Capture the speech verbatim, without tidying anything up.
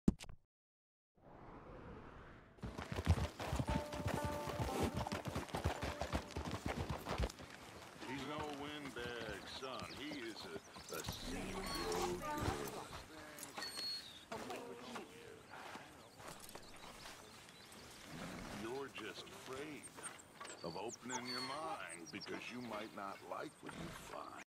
He's no windbag, son. He is a, a sea You're just afraid of opening your mind because you might not like what you find.